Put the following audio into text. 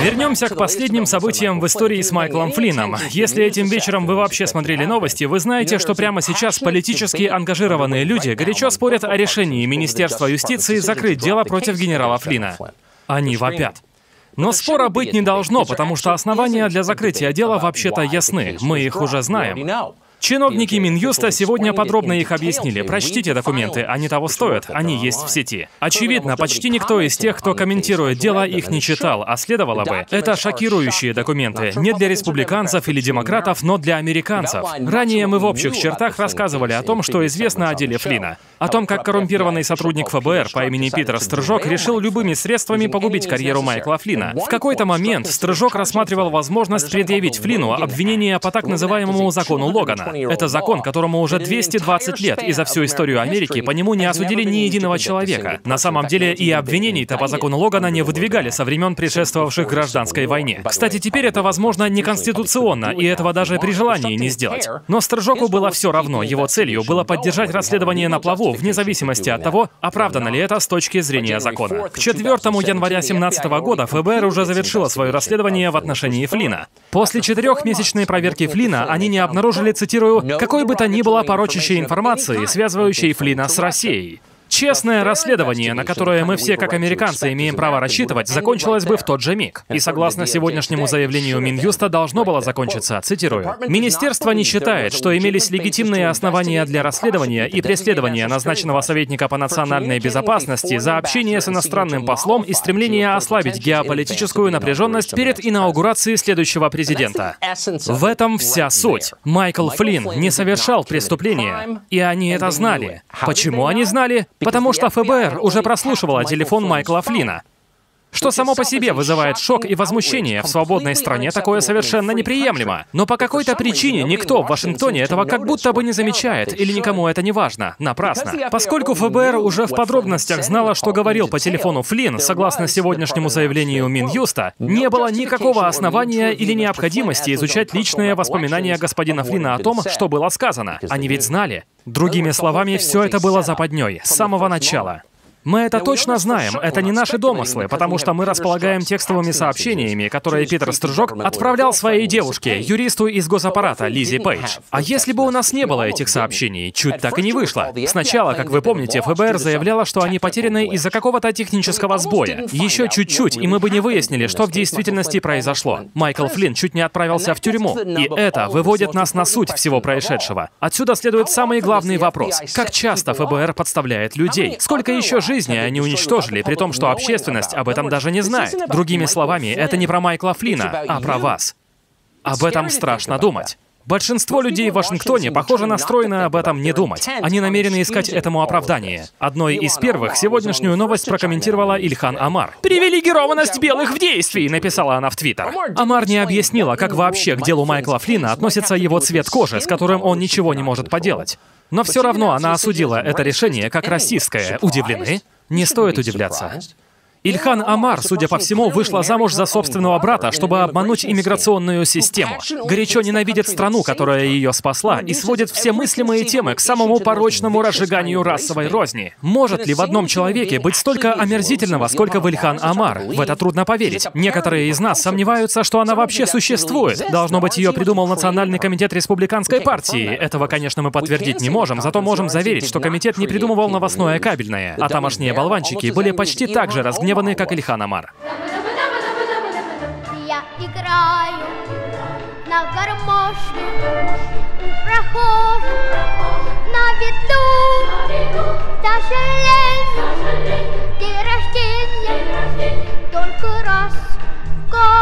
Вернемся к последним событиям в истории с Майклом Флинном. Если этим вечером вы вообще смотрели новости, вы знаете, что прямо сейчас политически ангажированные люди горячо спорят о решении Министерства юстиции закрыть дело против генерала Флинна. Они вопят. Но спора быть не должно, потому что основания для закрытия дела вообще-то ясны. Мы их уже знаем. Чиновники Минюста сегодня подробно их объяснили. Прочтите документы, они того стоят, они есть в сети. Очевидно, почти никто из тех, кто комментирует дело, их не читал, а следовало бы. Это шокирующие документы. Не для республиканцев или демократов, но для американцев. Ранее мы в общих чертах рассказывали о том, что известно о деле Флинна. О том, как коррумпированный сотрудник ФБР по имени Питер Стржок решил любыми средствами погубить карьеру Майкла Флинна. В какой-то момент Стржок рассматривал возможность предъявить Флинну обвинение по так называемому закону Логана. Это закон, которому уже 220 лет, и за всю историю Америки по нему не осудили ни единого человека. На самом деле и обвинений-то по закону Логана не выдвигали со времен предшествовавших гражданской войне. Кстати, теперь это, возможно, неконституционно, и этого даже при желании не сделать. Но Стржоку было все равно, его целью было поддержать расследование на плаву, вне зависимости от того, оправдано ли это с точки зрения закона. К 4 января 2017 года ФБР уже завершило свое расследование в отношении Флинна. После 4-месячной проверки Флинна они не обнаружили, цитирую, какой бы то ни было порочащей информации, связывающей Флинна с Россией. Честное расследование, на которое мы все как американцы имеем право рассчитывать, закончилось бы в тот же миг. И согласно сегодняшнему заявлению Минюста должно было закончиться, цитирую. «Министерство не считает, что имелись легитимные основания для расследования и преследования назначенного советника по национальной безопасности за общение с иностранным послом и стремление ослабить геополитическую напряженность перед инаугурацией следующего президента». В этом вся суть. Майкл Флинн не совершал преступления, и они это знали. Почему они знали? Потому что ФБР уже прослушивало телефон Майкла Флинна. Что само по себе вызывает шок и возмущение. В свободной стране такое совершенно неприемлемо. Но по какой-то причине никто в Вашингтоне этого как будто бы не замечает, или никому это не важно. Напрасно. Поскольку ФБР уже в подробностях знало, что говорил по телефону Флинн, согласно сегодняшнему заявлению Минюста, не было никакого основания или необходимости изучать личные воспоминания господина Флинна о том, что было сказано. Они ведь знали. Другими словами, все это было западней, с самого начала. Мы это точно знаем, это не наши домыслы, потому что мы располагаем текстовыми сообщениями, которые Питер Стржок отправлял своей девушке, юристу из госаппарата Лиззи Пейдж. А если бы у нас не было этих сообщений, чуть так и не вышло. Сначала, как вы помните, ФБР заявляло, что они потеряны из-за какого-то технического сбоя. Еще чуть-чуть, и мы бы не выяснили, что в действительности произошло. Майкл Флинн чуть не отправился в тюрьму. И это выводит нас на суть всего происшедшего. Отсюда следует самый главный вопрос. Как часто ФБР подставляет людей? Сколько еще жизни они уничтожили, при том, что общественность об этом даже не знает. Другими словами, это не про Майкла Флинна, а про вас. Об этом страшно думать. Большинство людей в Вашингтоне, похоже, настроены об этом не думать. Они намерены искать этому оправдание. Одной из первых сегодняшнюю новость прокомментировала Ильхан Омар. «Привилегированность белых в действии», — написала она в Твиттер. Омар не объяснила, как вообще к делу Майкла Флинна относится его цвет кожи, с которым он ничего не может поделать. Но все равно она осудила это решение как расистское. Удивлены? Не стоит удивляться. Ильхан Омар, судя по всему, вышла замуж за собственного брата, чтобы обмануть иммиграционную систему. Горячо ненавидит страну, которая ее спасла, и сводит все мыслимые темы к самому порочному разжиганию расовой розни. Может ли в одном человеке быть столько омерзительного, сколько в Ильхан Омар? В это трудно поверить. Некоторые из нас сомневаются, что она вообще существует. Должно быть, ее придумал Национальный комитет Республиканской партии. Этого, конечно, мы подтвердить не можем, зато можем заверить, что комитет не придумывал новостное кабельное. А тамошние болванчики были почти так же разгневаны, как Ильхан Омар. Я играю на гармошке, прохожу на виду, даже лень, день рождения, только раз в год.